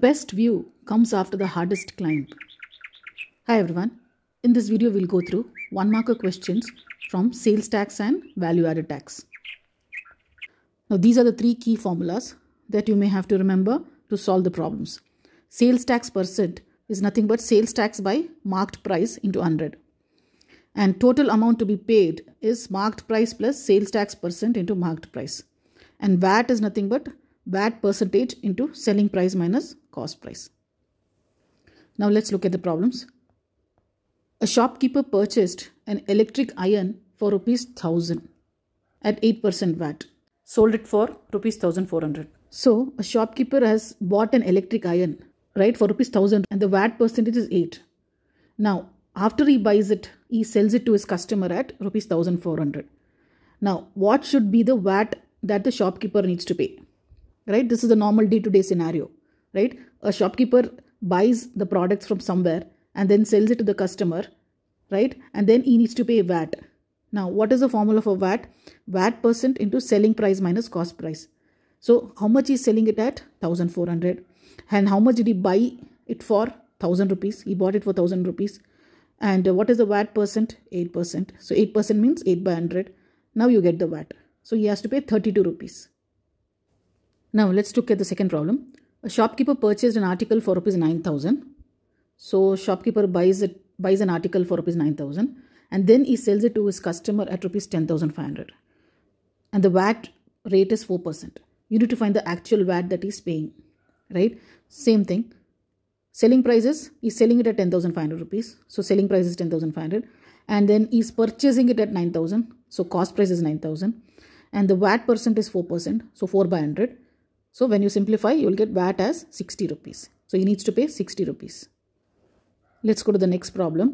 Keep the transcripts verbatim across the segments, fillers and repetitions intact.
best view comes after the hardest climb. Hi everyone. In this video, we'll go through one marker questions from sales tax and value added tax. Now, these are the three key formulas that you may have to remember to solve the problems. Sales tax percent is nothing but sales tax by marked price into one hundred. And total amount to be paid is marked price plus sales tax percent into marked price. And V A T is nothing but V A T percentage into selling price minus cost price. Now let's look at the problems. A shopkeeper purchased an electric iron for rupees one thousand at eight percent V A T. Sold it for rupees one thousand four hundred. So a shopkeeper has bought an electric iron, right, for rupees one thousand and the V A T percentage is eight. Now after he buys it, he sells it to his customer at rupees one thousand four hundred. Now what should be the V A T that the shopkeeper needs to pay? Right, this is a normal day-to-day scenario, right? A shopkeeper buys the products from somewhere and then sells it to the customer, right? And then he needs to pay V A T. Now, what is the formula for V A T? V A T percent into selling price minus cost price. So, how much is selling it at? one thousand four hundred. And how much did he buy it for? one thousand rupees. He bought it for one thousand rupees. And what is the V A T percent? eight percent. So, eight percent means eight by one hundred. Now, you get the V A T. So, he has to pay thirty-two rupees. Now, let's look at the second problem. A shopkeeper purchased an article for rupees nine thousand. So, shopkeeper buys it, buys an article for rupees nine thousand and then he sells it to his customer at rupees ten thousand five hundred. And the V A T rate is four percent. You need to find the actual V A T that he's paying, right? Same thing. Selling prices, he's selling it at ten thousand five hundred rupees. So, selling price is ten thousand five hundred and then he's purchasing it at nine thousand. So, cost price is nine thousand and the V A T percent is four percent. So, four by one hundred. So, when you simplify, you will get V A T as sixty rupees. So, he needs to pay sixty rupees. Let's go to the next problem.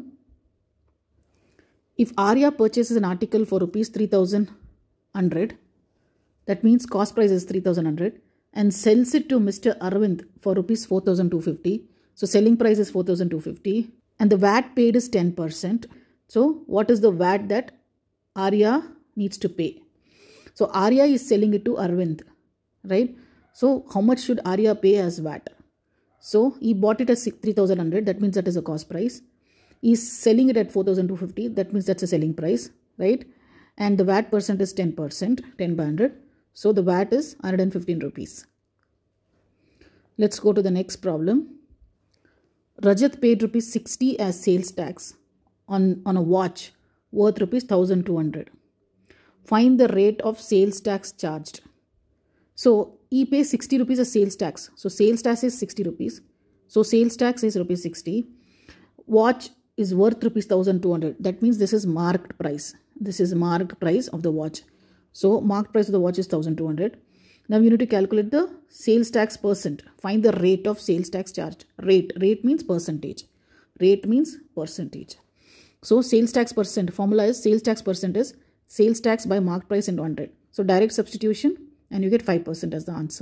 If Arya purchases an article for rupees three thousand one hundred, that means cost price is three thousand one hundred and sells it to Mister Arvind for rupees four thousand two hundred fifty. So, selling price is four thousand two hundred fifty and the V A T paid is ten percent. So, what is the V A T that Arya needs to pay? So, Arya is selling it to Arvind, right? So, how much should Arya pay as V A T? So, he bought it at three thousand one hundred. That means that is a cost price. He is selling it at four thousand two hundred fifty. That means that's a selling price, right? And the V A T percent is ten percent, ten by one hundred. So, the V A T is one hundred fifteen rupees. Let's go to the next problem. Rajat paid rupees sixty as sales tax on, on a watch worth rupees one thousand two hundred. Find the rate of sales tax charged. So, he pays sixty rupees as sales tax. So, sales tax is sixty rupees. So, sales tax is rupees sixty. Watch is worth rupees one thousand two hundred. That means this is marked price. This is marked price of the watch. So, marked price of the watch is one thousand two hundred. Now, you need to calculate the sales tax percent. Find the rate of sales tax charged. Rate. Rate means percentage. Rate means percentage. So, sales tax percent. Formula is sales tax percent is sales tax by marked price into one hundred. So, direct substitution. And you get five percent as the answer.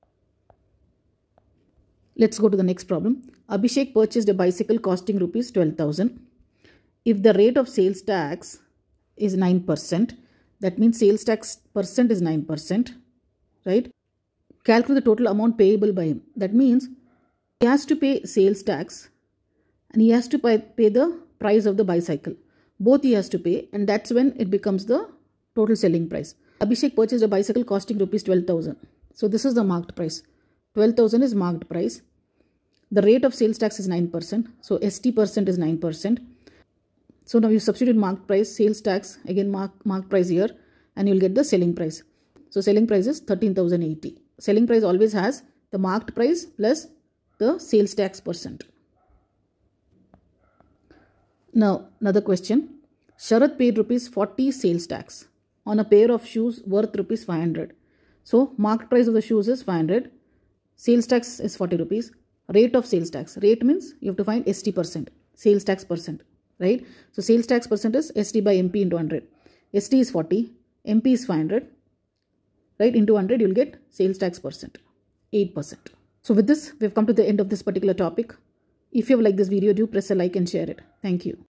Let's go to the next problem. Abhishek purchased a bicycle costing rupees twelve thousand. If the rate of sales tax is nine percent, that means sales tax percent is nine percent, right? Calculate the total amount payable by him. That means he has to pay sales tax and he has to pay, pay the price of the bicycle. Both he has to pay and that's when it becomes the total selling price. Abhishek purchased a bicycle costing rupees twelve thousand. So, this is the marked price. twelve thousand is marked price. The rate of sales tax is nine percent. So, S T percent is nine percent. So, now you substitute marked price, sales tax, again mark, marked price here and you will get the selling price. So, selling price is thirteen thousand eighty. Selling price always has the marked price plus the sales tax percent. Now, another question. Sharath paid rupees forty sales tax on a pair of shoes worth rupees five hundred. So, marked price of the shoes is five hundred. Sales tax is forty rupees. Rate of sales tax. Rate means you have to find S T percent. Sales tax percent. Right? So, sales tax percent is S T by M P into one hundred. S T is forty. M P is five hundred. Right? Into one hundred you will get sales tax percent. eight percent. So, with this we have come to the end of this particular topic. If you have liked this video, do press a like and share it. Thank you.